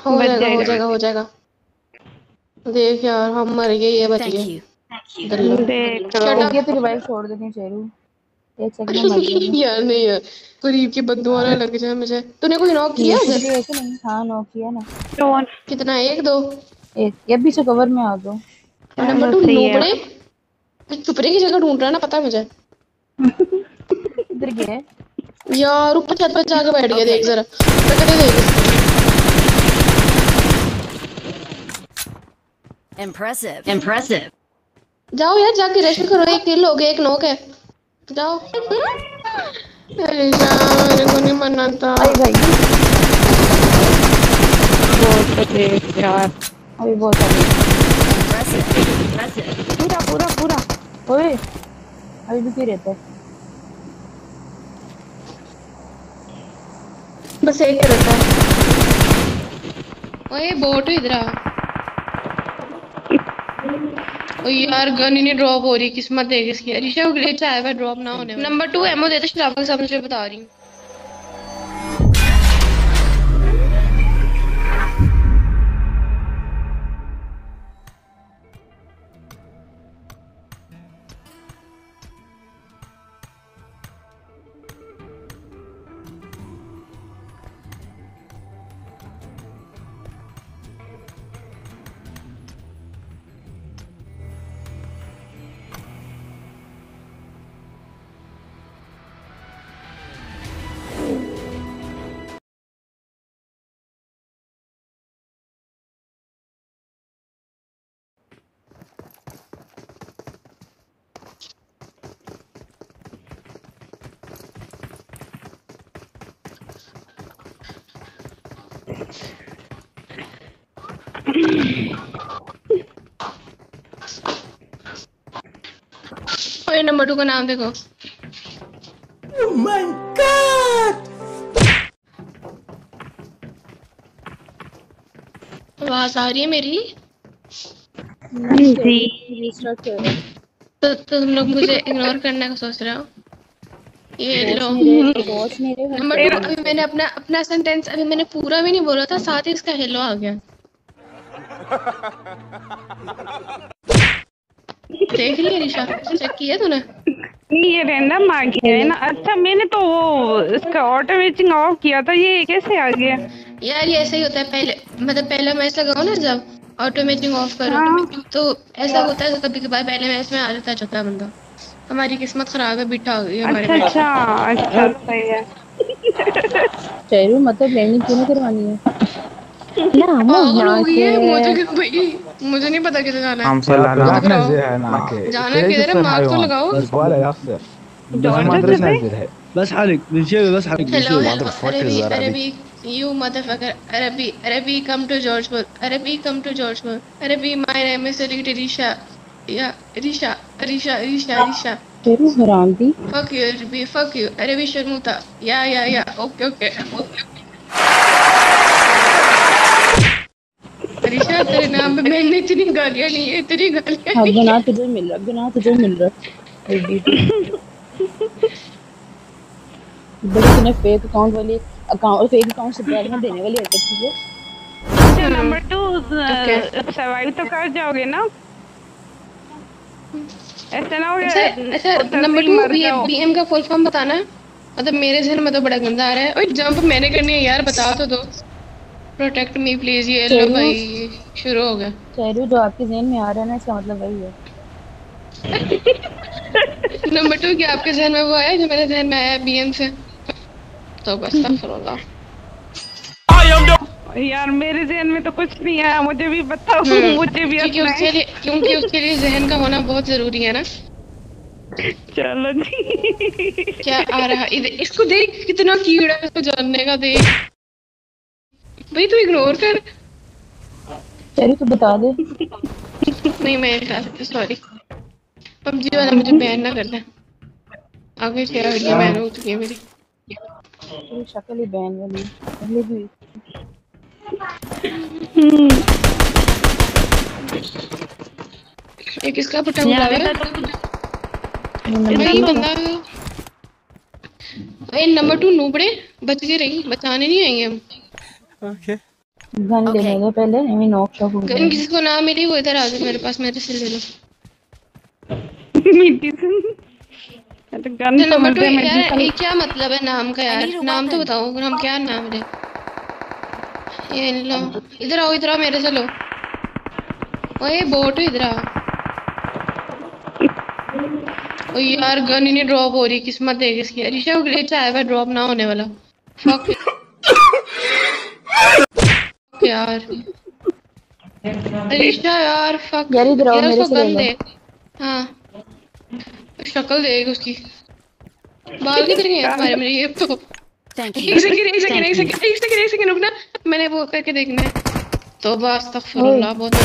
हो बच जाएगा हो जाएगा। जाएगा हो जाएगा। देख यार हम मर गए, ये बच गए। गल्ला देख शट लो। अप। ये तो रिवाइव छोड़ देनी चाहिए। एक सेकंड में मर जाएगा। यार नहीं यार, करीब की बद्दुआ ना लग जाए मुझे। तूने कोई नॉक किया नीचे उधर? भी है कि नहीं? हाँ नॉक किया ना। कौन? कितना, एक दो? एक ये पीछे कवर में आ दो। और नंबर चलो टू सही है। नूबड़े, चुपरे की जगह ढूंढ रहा ना, पता है मुझे। किधर गया है? यार ऊपर छत पे जाके बैठ गया, देख जरा प्रकृति देख इसकी। Impressive. जाओ यार जाके रश करो, एक किल हो गया, एक नॉक है। जाओ। अरे शाम मेरे को नहीं मरना था। अरे भाई बहुत तो देख यार। अभी बहुत सारे Impressive. पूरा पूरा पूरा। ओए अभी भी क्यों रहता है? बस एक ही रहता है। ओए बोट इधर आ। ओ यार गन ही नहीं ड्रॉप हो रही, किस्मत देख इसकी। ऋषभ ग्लिच आया है, ड्रॉप ना होने वाला। नंबर 2 एमओ देते शराब के सामने से बता रही हूँ। ओए नंबर 2 का नाम देखो। आवाज आ रही है मेरी? जी रीस्टार्ट कर रहा है। तो तुम लोग मुझे इग्नोर करने का सोच रहे हो? ये लो। पहुंच नहीं रहे नंबर 2 अभी मैंने अपना अपना सेंटेंस अभी मैंने पूरा भी नहीं बोला था, साथ ही इसका हेलो आ गया। देख रही है निशा, चेक किया तूने? ये रैंडम आ गया है ना। अच्छा मैंने तो वो इसका ऑटोमेटिक ऑफ किया था, ये कैसे आ गया? यार ये ऐसा ही होता है, पहले मतलब पहला मैच लगाओ ना, जब ऑटोमेटिक ऑफ करो हाँ तो ऐसा होता है कभी कभार, पहले मैच में आ जाता है चौथा बंदा। हमारी किस्मत खराब है, बिठा गई हमारे अच्छा मैच में। अच्छा अच्छा सही है। चाहिए मतलब लैंडिंग क्यों नहीं करवानी है? ना हम पागल हो यहाँ गई के है भाई, मुझे नहीं पता किधर जाना है। امثال खुद انا कराओ। تنزلها معك जाना ليش किधर है, تصير मार्क तो حيوان लगाओ। ولا يصير بس जॉर्ज ما ادري से تنزلها بس حرك بنشيل بس حرك हेलो بنشيل हेलो अरबी अरबी, यू मदरफकर। अरबी अरबी कम टू जॉर्जपुर। अरबी कम टू जॉर्जपुर। अरबी माय नेम इज रिशा या रिशा रिशा रिशा रिशा। तेरू हरामदी। फक यू अरबी, फक यू अरबी शर्मुता। या ओके ओके। रिशा तेरे नाम पे मैंने इतनी गालियां ली है, इतनी गालियां हाँ ली है। गुनाह तुझे मिल रहा, गुनाह तुझे मिल रहा। एडीटी बड़ी तूने फेक अकाउंट वाली अकाउंट फेक अकाउंट से गालियां देने वाली हरकत की है। अच्छा नंबर 2 ओके सर्वाइव तो कर जाओगे ना? ऐसा ना हो अच्छा उधर नंबर से 2 मर ये जाओ। बीएम का फुल फॉर्म बताना है। मतलब मेरे जहन में तो बड़ा गंदा आ रहा है। ओए जंप मैंने करनी है यार, बता तो दो। Protect me please. ये लो भाई शुरू हो गया। चेरू जो आपके ज़हन में आ रहा है ना, इसका मतलब वही है। नंबर 2 क्या आपके जहन में वो आया जो मेरे जहन में आया बीएम से? तो बस अस्तगफुरुल्लाह। यार मेरे जहन में तो कुछ नहीं आया, मुझे भी बताओ मुझे भी क्योंकि हंसना है। क्योंकि उसके लिए जहन का होना बहुत जरूरी है ना। चलो जी। क्या आ रहा इधर, इसको देख कितना कीड़ा है, इसको जानने का देख। भाई तू इग्नोर कर। चेरू तू बता दे। नहीं मैं नहीं बता सकती, सॉरी। पबजी वाला मुझे बैन ना कर दे। आगे क्या आईडी बैन हो चुकी है मेरी। तेरी शक्ल ही बैन वाली है, पहले भी। ये किसका पटा हुआ है? भाई बंदा। भाई नंबर 2 नूबड़े बच के रही, बचाने नहीं आएंगे हम। Okay. Gun Okay. लेने दो पहले, मैं नॉक शॉप हो गन गया। किसी को ना मिली वो इधर आ जाओ मेरे पास, मेरे से ले लो। मेडिसिन तो गन तो नंबर 2 समझते यार, मेडिसिन। ये क्या मतलब है नाम का I यार? need a नाम तो weapon. बताओ, हम क्या नाम दे? ये लो, इधर आओ मेरे से लो। ओए बोट इधर आओ। ओ यार गन ही नहीं ड्रॉप हो रही, किस्मत है किसकी? अरीशा को ग्लिच आया हुआ, ड्रॉप ना होने वाला। फक यार, अरीशा यार फक यार इधर आओ, यार, मेरे उसको से ले गन लो। दे। हाँ, शक्ल देख उसकी। बाल किधर गए तुम्हारे मेरे? ये तो Thank एक you. सेकंड रुकना, मैंने वो करके देखना है। तो बस ओए अस्तगफिरुल्लाह, बहुत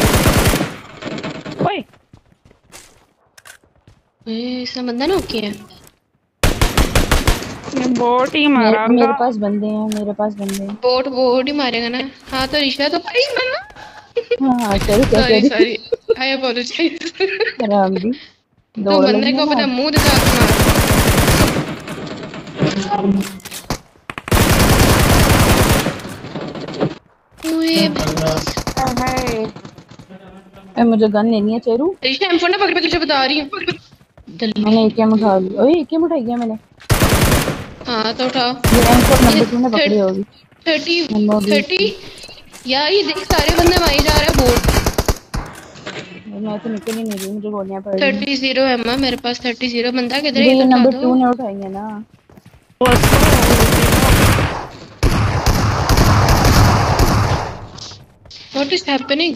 ओए ऐसा बंदा ना ओके है। मैं बोट ही मारा मेरे होगा। पास बंदे हैं, मेरे पास बंदे हैं। बोट ही मारेगा ना। हाँ तो रिश्ता तो भाई बना। हाँ चलो, क्या कह सॉरी रही? Sorry, I apologize. आराम दी, तो दौड़ बंदे लेंगे को ना। अपना मुंह दिखा के मार। ओए मुझे गन लेनी है चेरू। रिश्ता M4 ना पकड़, तुझे बता रही हूँ। मैंने एकेएम उठा ली। ओए एकेएम उठाई है मैंने। हाँ तो उठाओ। ये M4 ये नंबर 2 ने पकड़ी होगी। 30 यार, ये देख सारे बंदे मारे जा रहे हैं। बोट मैं तो निकल ही नहीं रही, मुझे गोलियां पड़ रही हैं। 30 है मेरे पास। 30 बंदा किधर है? ये ये तो उठा नंबर दो। 2 ने उठाई है ना। What is happening?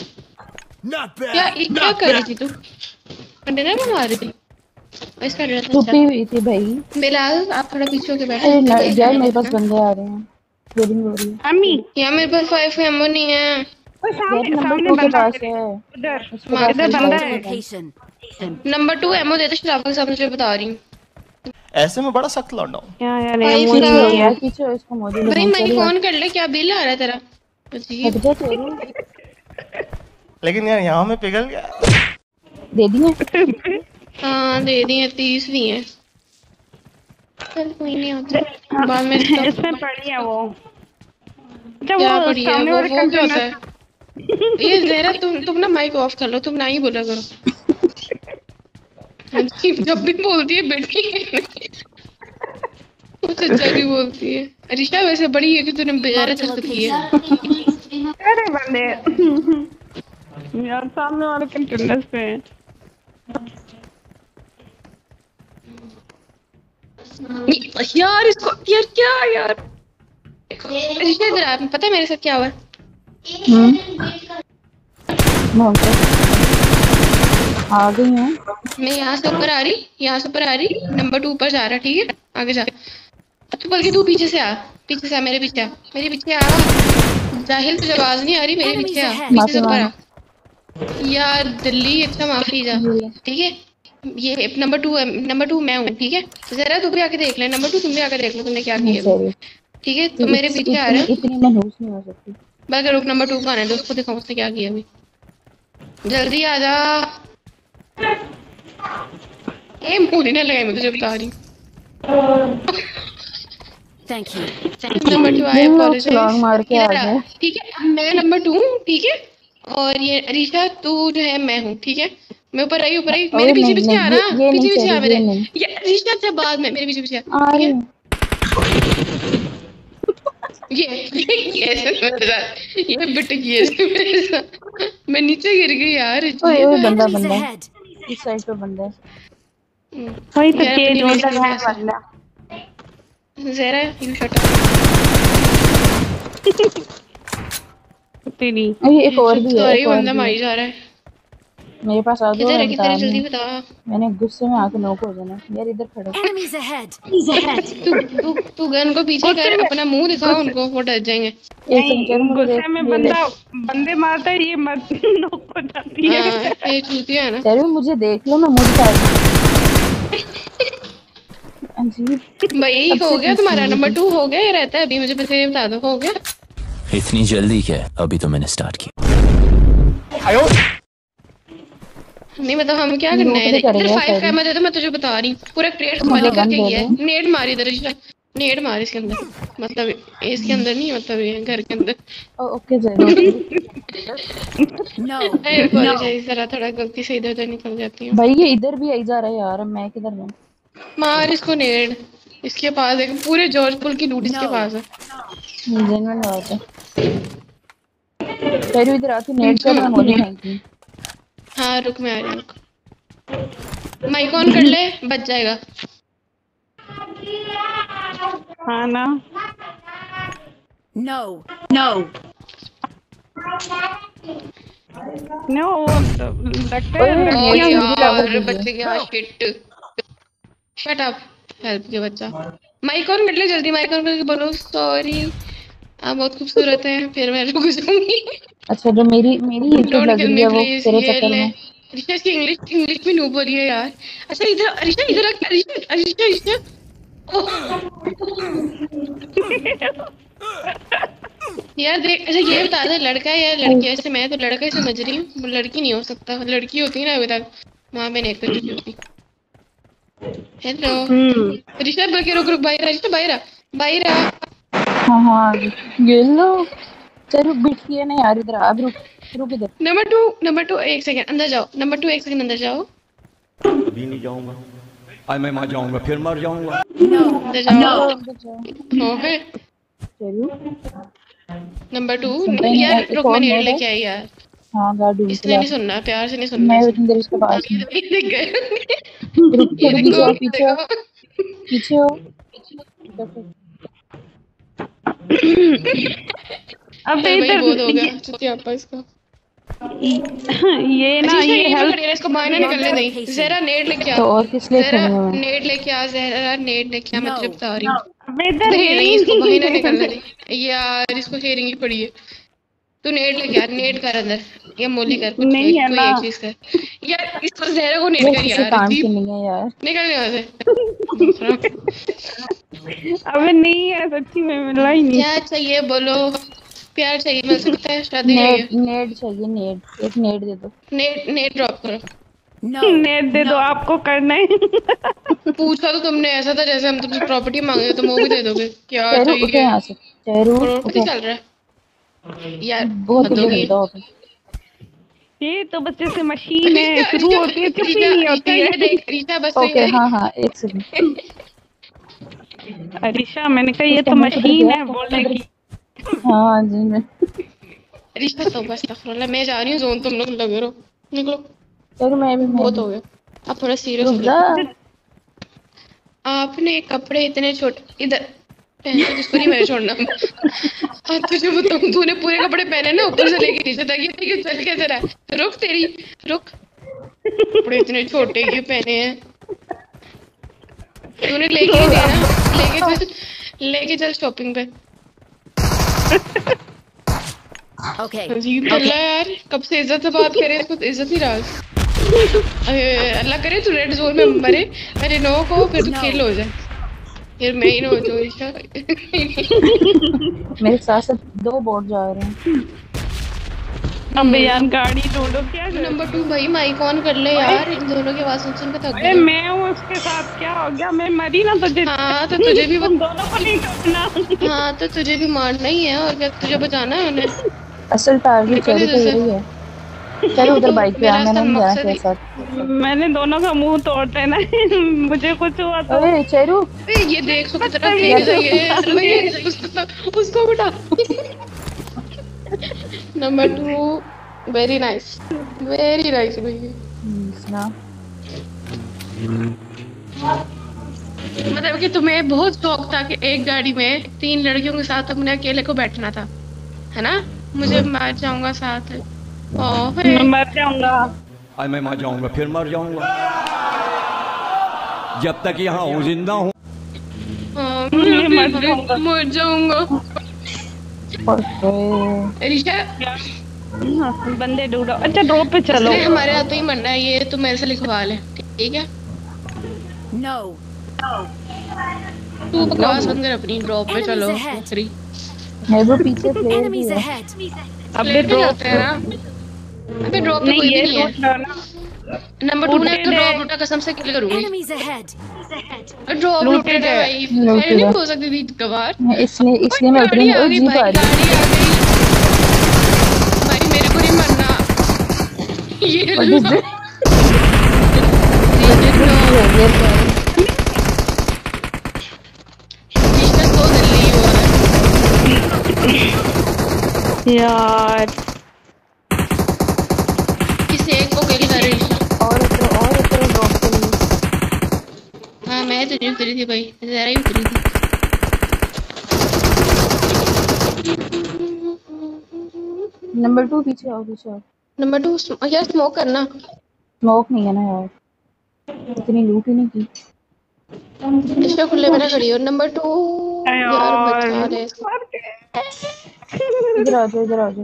क्या कर रही थी तू? कंटेनर में मार रही थी? इसका ड्रेस अच्छा। छुपी हुई थी भाई। बिलाल आप थोड़ा पीछे होके बैठो। अरे यार मेरे पास बंदे आ रहे हैं, लोडिंग हो रही है। अम्मी यार मेरे पास 5 एमओ नहीं है। ओए यार सामने नंबर सामने 2 के बंदा पास है। उधर उसके पास इधर है बंदा शायद है। से गन। Location. नंबर 2 एमओ दे दे, शराब के सामने तुझे बता रही हूँ। ऐसे में बड़ा सख्त लौंडा हूँ। क्या यार भाई एमो पीछे नहीं हो है। यार, पीछे हो, इसको मोदी भाई लगाऊं। मैं चलो फोन कर ले, क्या बिल आ रहा है तेरा? अजीब। हट जा चेरू। लेकिन यार यहाँ में पिघल गया। दे दिए। हाँ दे दिए, 30 भी हैं। चल कोई नहीं, होता बाद में इसका इसमें पड़ी है वो। जब क्या वो पड़ी है सामने वाले वो क्या होता है? कंटेनर ये जहरा, तुम ना माइक ऑफ कर लो, तुम ना ही बोला करो। जब भी बोलती है बेटी वो सच्चा भी बोलती है। अरिशा वैसे बड़ी है कि तूने बेचारा Marked a चल सकती है। location. अरे बंदे यार सामने वाले कंटेनर पे हैं। यार इसको यार क्या यार, अरिशा इधर आ, पता है मेरे साथ क्या हुआ? मैं आ गई हूँ। मैं यहाँ से ऊपर आ रही, नंबर 2 ऊपर जा रहा, ठीक है आगे जा। तो बल्कि तू पीछे से आ, मेरे पीछे आ, जाहिल तुझे आवाज नहीं आ रही, मेरे पीछे आ, पीछे से ऊपर आ। यार दिल्ली इतना माफी जा, ठीक है? ये नंबर 2 मैं हूँ, ठीक है? तो जरा तू भी आके देख ले, नंबर 2 तुम भी आके देख लो तुमने क्या किया, ठीक है? तो मेरे पीछे आ रहा है। इतनी मनहूस नहीं हो सकती। बल्कि रुक, नंबर 2 को आने दो, उसको दिखाओ उसने क्या किया अभी। जल्दी आ जा। ए मूली ने लगाई, मैं तुझे बता रही। Thank you. नंबर 2 आई छलांग मार के आ गए। ठीक है? अब मैं नंबर 2 हूँ, ठीक है? और ये अरीशा तू जो है मैं हूँ, ठीक है? मैं ऊपर रही, मेरे पीछे पीछे आ रहा, पीछे आ मेरे। ये अरीशा अच्छा बाद में मेरे पीछे आ, ठीक है? ये बिट ये मेरे साथ, मैं नीचे गिर गई यार। ओए बंदा Enemies ahead. इस साइड पे बंदा है। वही तो यार, तेज अपनी हो बेइज्जती रहा है कैसे? बंदा। ज़रा यू शट तेरी ये एक और भी है, सॉरी, एक और बंदा भी मारी है। जा रहा है। मेरे पास आ दो। किधर है जल्दी बता। मैंने गुस्से में आके नोक हो जाना यार। इधर खड़े Enemies ahead. तू गन को पीछे कर, अपना मुंह दिखाओ उनको, वो डर जाएंगे। गुस्से में बंदे मारता है, ये मत नोक हो जाती है। हाँ ये चूतिया है ना। तेरे मुझे देख लो, मैं मुझे दिखा अजीब। भाई हो गया तुम्हारा नंबर 2 हो गया, ये रहता है अभी, मुझे बस ये बता दो हो गया। इतनी जल्दी क्या? अभी तो मैंने स्टार्ट किया। नहीं मतलब हम क्या करना है? इधर 5 कैमरा दे दो, मैं तुझे बता रही हूँ। पूरा क्रिएट खाली करके गया है। नेट मारी इधर, नेड मार इसके अंदर, मतलब इसके अंदर नहीं, मतलब ये घर के अंदर। ओके जैरू No. अपोलोजाइज जरा, थोड़ा गलती से इधर उधर निकल जाती हूँ। भाई ये इधर भी आई जा रहा है यार, अब मैं किधर जाऊं? मार इसको नेड, इसके पास एक पूरे जॉर्ज पुल की लूट इसके पास है। जेन्युइन बात है। जैरू इधर आके नेट कर, मैं मोली फेंकी। हाँ रुक, मैं आ रही हूँ, रुक। माइक ऑन कर ले, बच जाएगा। हाँ ना। No. नो वो लगता है ओए, लड़कियां नेट यार टावर बच गया, शिट। शट अप, हेल्प के बच्चा। माइक ऑन कर ले जल्दी, माइक ऑन करके बोलो सॉरी, आप बहुत खूबसूरत हैं, फिर मैं रुक जाऊंगी। अच्छा जो मेरी मेरी यूट्यूब डोंट लग किल रही मी है वो प्लीज, तेरे ये चक्कर ले। में। रिशा इसकी इंग्लिश भी नूब हो रही है यार। अच्छा इधर, रिशा इधर आ, रिशा रिशा रिशा। ओह यार देख, अच्छा ये बता दे लड़का है या लड़की है? ऐसे मैं तो लड़का ही समझ रही हूँ, लड़की नहीं हो सकता, लड़की होती ना अभी तक वहां पे नेक कर चुकी होती। हेलो ऋषभ, रुक रुक रुक, बाहर आ ऋषभ, बाहर आ, बाहर आ। हाँ हाँ ये लो। चल रुक, बिठिए ना यार इधर, अब रुक इधर। नंबर टू एक सेकंड अंदर जाओ, नंबर टू एक सेकंड अंदर जाओ, अभी नहीं जाऊंगा, आज मैं वहां जाऊंगा फिर मर जाऊंगा। अंदर जाओ। अंदर जाओ। ओके चलो नंबर टू। सुनता ही नहीं यार है, रुक, एक मैं और नेट नेट है। लेके आई यार, हाँ गाड़ी इसने नहीं सुनना, प्यार से नहीं सुनना मैं इसने। इधर इसके पास हूँ। ये देख गए। रुक ये थोड़ी देखो, पीछे हो, पीछे हो। अब चल भाई इधर बहुत हो गया, चुतियापा इसका। ये ना अच्छा ये ये हेल्प खड़ी है, इसको बाहर ना निकलने नहीं। जरा नेट लेके आ, तो और किस लिए जरा खड़ी हूँ मैं? नेट लेके आ, जरा नेट लेके आ, मैं तुझे बता रही हूँ। अब इधर इधर ही है नहीं, ही इसको बाहर ना नहीं। निकलने दे यार, इसको हेयरिंग ही पड़ी है। तू नेट लेके आ, नेट कर अंदर, या मोली कर, कुछ नहीं है कोई ना। एक चीज कर यार, इसको जहरा को नेट ये कर किसी यार, काम की जीप नहीं है यार। निकल यहाँ से। अबे नहीं है सच्ची में, मिला ही नहीं। क्या चाहिए बोलो, प्यार चाहिए मिल सकता है, शादी नहीं है। नेट चाहिए, नेट एक नेट दे दो। नेट नेट ड्रॉप करो। No. नेट दे दो, आपको करना है। पूछा तो तुमने ऐसा था जैसे हम तुमसे प्रॉपर्टी मांगे, तुम वो भी दे दोगे। क्या चेरू उठो चाहिए? यहाँ से, चेरू करोड़पति उठो। चल रहा है यार, बहुत हद ही होगी। गंदा होगा। ये तो बस जैसे मशीन है, शुरू होती है चुप ही नहीं होती ये है। देख रीता, बस ओके हाँ हाँ एक सेकंड। अरिशा मैंने कहा ये उसका तो मुंह किधर मशीन गया? है बोलेगी। हाँ जी मैं रीता तो बस अस्तगफुरुल्लाह, मैं जा रही हूँ जोन, तुम लोग लगे रहो, निकलो, चलो मैं बहुत हो गया। अब थोड़ा सीरियस हो रुक जाओ। जा। आपने कपड़े इतने छोटे इधर पहन के, जिसको नहीं मैंने छोड़ना। अब तुझे बताऊं, तूने पूरे कपड़े पहने ना ऊपर से लेके नीचे तक, ये चल कैसे रहा है? रुक तेरी, रुक, कपड़े इतने छोटे क्यों पहने हैं? तूने लेके नहीं दिया ना, लेके चल शॉपिंग पे। Okay. अजीब चल रहा है यार, कब से इज्जत से बात करे, इसको तो इज्जत ही राज। अल्लाह करे तू रेड जोन में मरे, मेरे नो को फिर तू खेल हो जाए, फिर मैं ही ना हो जाऊँ ईशा। मेरे साथ साथ दो बोर्ड जा रहे हैं। अब यार गाड़ी ढूंढो क्या करूं? नंबर 2 भाई माइक ऑन कर ले यार, इन दोनों की आवाज सुन के थक अरे गई। मैं हूँ उसके साथ, क्या हो गया? मैं मरी ना तुझे। हाँ तो तुझे भी तुम दोनों को नहीं ठोकना। हाँ तो तुझे भी मारना ही है, और क्या तुझे बचाना है उन्हें। असल टारगेट चेरू तो यही है। चलो उधर बाइक पे आ, मेरा मैंने असल नहीं जाना मकसद तेरे साथ। मैंने दोनों का मुंह तोड़ देना है। मुझे कुछ हुआ तो अरे चेरू ए, ये देख सो कितना लेके जाइए, उसको बिठा। नंबर 2 वेरी नाइस भैया। सुना मतलब कि तुम्हें बहुत शौक था कि एक गाड़ी में 3 लड़कियों के साथ अपने अकेले को बैठना था, है ना? मुझे मार जाऊंगा साथ। ओह मैं मर जाऊंगा। आज मैं वहां जाऊंगा फिर मर जाऊंगा, जब तक यहाँ हूँ जिंदा हूँ। मर जाऊंगा। ऋषा बंदे ढूंढो। अच्छा ड्रॉप पे चलो। इसने हमारे हाथ ही मरना है, ये तुम मेरे से लिखवा ले, ठीक है? No. तू बकवास बंद कर अपनी, ड्रॉप पे चलो। Enemies ahead. फ्री है वो पीछे प्लेयर भी Enemies है। ahead. अबे ड्रॉप जाते हैं ना, अबे ड्रॉप पे नहीं, कोई भी ये नहीं है। सोच रहा ना नंबर 2 ने ड्रॉप लूटा, कसम से किल करूंगी। Enemies ahead. ड्रॉप लूटे है भाई, मैं नहीं बोल सकती थी कबार। इसलिए मैं उतरी गाड़ी आ गई जीप भाई, आ रही गाड़ी आ गई भाई, मेरे को नहीं मरना। ये लो। जिसने तो दिल्ली हुआ है यार किसी एक को किल कर रही थी। और ड्रॉप के लिए हाँ मैं तो नहीं उतरी थी भाई, जरा ही उतरी थी। नंबर 2 पीछे आओ नंबर 2 यार स्मोक करना। स्मोक नहीं है ना यार, इतनी लूट ही नहीं की। इसके खुले में ना खड़ी हो। नंबर 2 यार बचा ले। इधर आ जाओ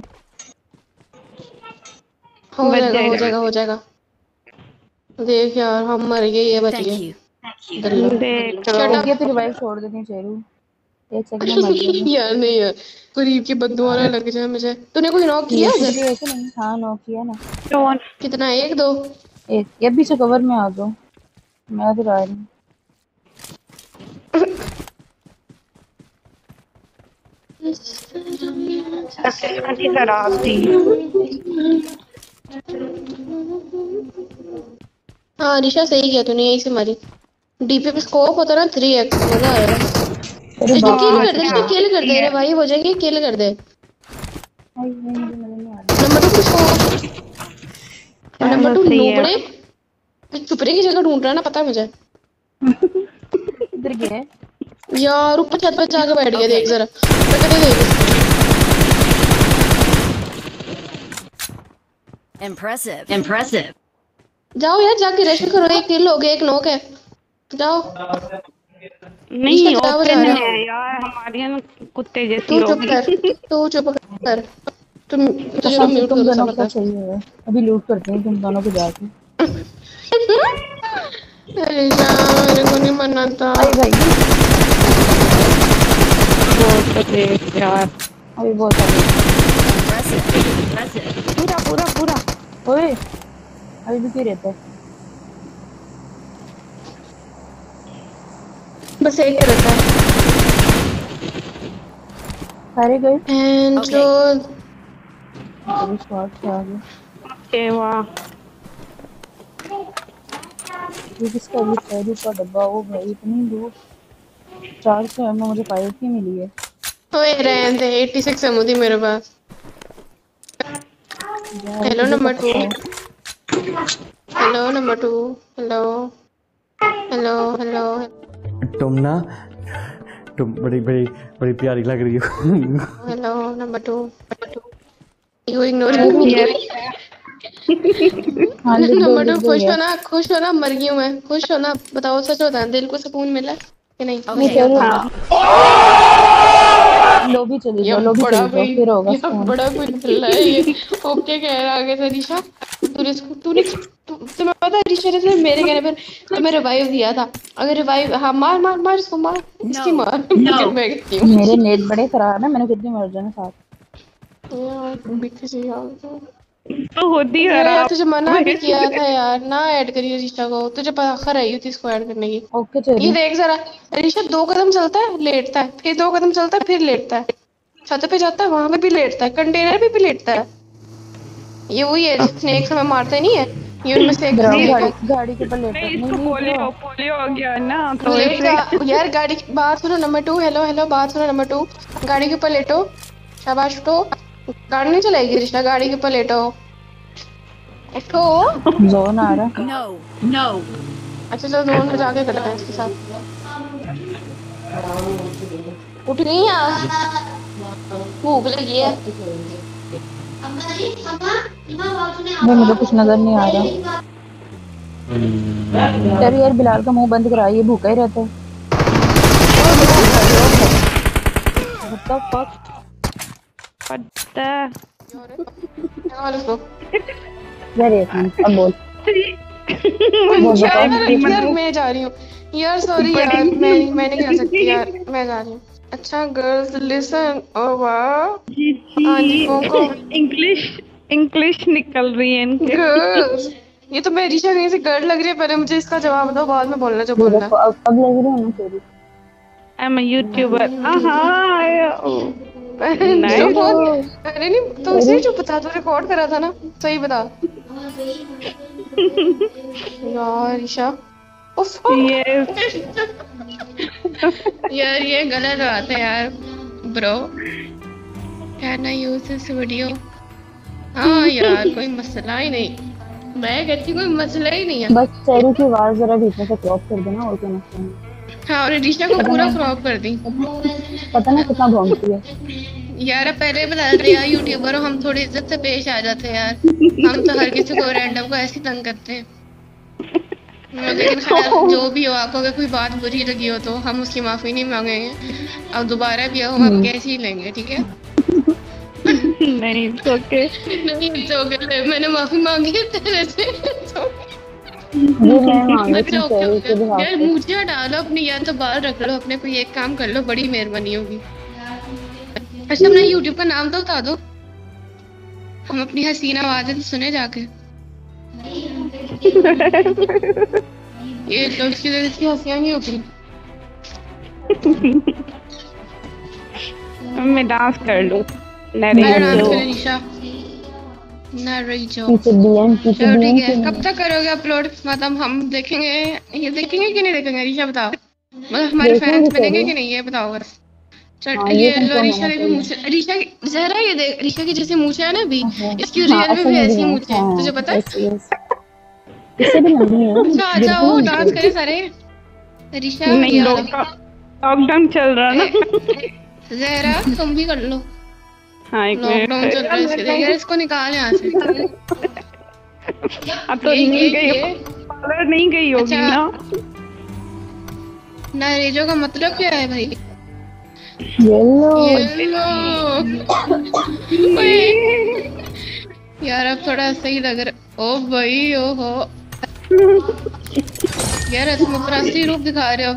हो जाएगा। देख यार हम मर गए, ये बच Thank गए। you. देख ये तो रिवाइव छोड़ देनी चाहिए। एक सेकंड में मर गया। यार नहीं यार, करीब की बददुआ ना लग जाए मुझे। तूने कोई नॉक किया ये इधर? ऐसे नहीं, हाँ नॉक किया ना। कौन कितना, 1 2? एक ये पीछे कवर में आ जाओ, मैं उधर आ रही हूँ। खराब थी। हाँ निशा सही किया तूने, यही से मारी। डीपी पे स्कोप होता ना 3x, मजा आएगा। अरे इसने बाप किल कर दे रे भाई, हो जाएगी किल कर दे। रे, मुझे नहीं आ रहा। नंबर 2 पे स्कोप। नंबर 2 नूबड़े चुपरे की जगह ढूंढ रहा है ना, पता है मुझे। इधर गया है। यार ऊपर छत पर जाके बैठ गया, देख जरा देख। Impressive. जाओ यार जाके रेस्ट करो, 1 किल हो गया, 1 नॉक है। जाओ नहीं इसका जवाब ओपन जा रहा है यार, हमारी ना कुत्ते जैसी तू चुप होगी। कर, तू चुप कर। तुम तुझे कसम से म्यूट तुम कर दोनों का सकता चाहिए है। अभी लूट करते हैं तुम दोनों को जाके। अरे यार मेरे को नहीं मरना था। अरे भाई बहुत देख यार, अभी बहुत सारे Impressive. पूरा ओए अभी भी क्यों रहता है। बस एक रहता है। सारे गए एंड जो अभी शॉट से आ गए। ए वाह ये किसका भी शहरी का डब्बा। ओ भाई इतनी दूर 400 एमओ मुझे 5 की मिली है। ओए रहने दे, 86 एमओ थी मेरे पास। Hello number 2, hello number 2, hello. तुम बड़ी प्यारी लग रही हो। Hello number 2, you ignore me. हाँ नंबर 2 खुश हो ना, मर गई हूँ मैं। खुश हो ना, बताओ सच बता, दिल को सुकून मिला कि नहीं? लोबी चली जाओ फिर होगा। बड़ा कुछ मिल रहा है ये। ओके कह रहा आगे से रिशा। तूने तुम्हें पता है रिशा ने मेरे कहने पर तुम्हें रिवाइव दिया था। अगर रिवाइव, हाँ मार इसको, मार इसकी मार। मैं कहती हूँ मेरे नेट बड़े खराब है, मैंने कितनी मर जाना साथ। यार बिक से यार तो होती है यार, तुझे मना भी किया था यार ना ऐड करिए रिशा को। तुझे पता आई थी इसको ऐड करने की। ओके चलिए ये देख जरा, रिशा 2 कदम चलता है लेटता है, फिर 2 कदम चलता है फिर लेटता है, छत पे जाता है वहां पे भी लेटता है, कंटेनर पे भी लेटता है। ये वही है जिसने एक समय मारते नहीं है, ये उनमें से एक गाड़ी के ऊपर लेटा नहीं, इसको पोलियो हो गया ना तो लेट यार। गाड़ी की बात सुनो नंबर 2, हेलो बात सुनो नंबर 2। गाड़ी के ऊपर लेटो, शाबाश उठो। गाड़ी नहीं चलाएगी रिशा, गाड़ी के ऊपर लेटो, उठो। जोन आ रहा। No. अच्छा चलो जोन में जाके करते हैं इसके साथ। उठ गई यार, भूख लगी है। मुझे कुछ नजर नहीं आ रहा। यार बिलाल का मुंह बंद कराइए, भूखा ही रहता है। What the fuck? पता यार एक मिनट, अब बोल। यार मैं जा रही हूँ यार, सॉरी यार, मैं नहीं जा सकती यार, मैं जा रही हूँ। अच्छा गर्ल्स लिसन, ओ वाह इंग्लिश निकल रही है इनके। गर्ल्स ये तो मैं ऋषा कहीं से गर्ल लग रही है, पहले मुझे इसका जवाब दो, बाद में बोलना जो बोलना है। अब लग रही है ना तेरी। I am a YouTuber. जो बोल, अरे नहीं तो इसे जो बता, तो रिकॉर्ड करा था ना, सही बता। यार ऋषा उफ यार ये गलत बात है यार bro. Can I use this video? हाँ यार कोई मसला ही नहीं, मैं कहती कोई मसला ही नहीं है। बस तेरी की आवाज जरा बीच से क्रॉप कर देना, और कोई मसला नहीं। हाँ और ऋषा को पूरा क्रॉप कर दी। पता ना कितना भौंकती है यार पहले बता रहे यार, यूट्यूबर हो, हम थोड़ी इज्जत से पेश आ जाते हैं यार। हम तो हर किसी को रैंडम को ऐसे तंग करते हैं। लेकिन खैर जो भी हो, आपको अगर कोई बात बुरी लगी हो तो हम उसकी माफी नहीं मांगेंगे। अब दोबारा भी हो हम कैसे ही लेंगे, ठीक है? नहीं ओके नहीं तो मैंने माफी मांगी है तेरे से। ये मैं मांगी थी अच्छा तेरे के बिहाफ यार पे। मुझे हटा लो अपनी, या तो बाल रख लो अपने, कोई एक काम कर लो, बड़ी मेहरबानी होगी। अच्छा अपना यूट्यूब का नाम तो बता दो, हम अपनी हसीन आवाजें तो सुने जाके। ये तो उसकी वजह से हंसियां नहीं होती। मैं डांस कर लूं। मैं डांस करें निशा ना रही जो। चलो ठीक है, कब तक करोगे अपलोड? मतलब हम देखेंगे, ये देखेंगे कि नहीं देखेंगे ऋषा बताओ, मतलब हमारे फैंस बनेंगे कि नहीं ये बताओ बस। चल ये लो ऋषा की भी मूंछ, ऋषा की जहरा ये देख, ऋषा की जैसे मूंछ है ना अभी, इसकी रियल में भी ऐसी मूंछ है, तुझे पता है? इससे भी लंबी है। अच्छा आ जाओ डांस करें सारे। ऋषा नहीं लॉकडाउन चल रहा ना। जहरा तुम भी कर लो। हाँ एक लॉकडाउन चल रहा है इसके लिए, यार इसको निकाल यहाँ से। अब तो नहीं गई, पार्लर नहीं गई होगी ना। नरेजो का मतलब क्या है भाई? येलो यार अब थोड़ा सही लग रहा। ओ भाई ओ हो यार तुम अपना असली रूप दिखा रहे हो।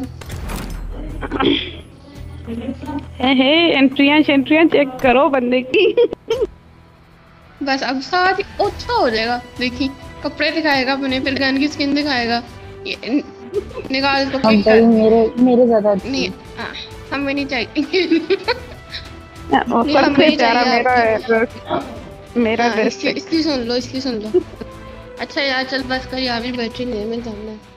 हे एंट्रियां चेक करो बंदे की। बस अब साथ ही अच्छा हो जाएगा। देखी कपड़े दिखाएगा अपने, फिर गन की स्किन दिखाएगा। ये निकाल इसको। मेरे ज्यादा नहीं हमें नहीं चाहिए। सबसे प्यारा मेरा इसकी सुन लो, इसकी सुन लो। अच्छा यार चल बस कर यार, मेरी बैटरी नहीं है, मैं जाना है।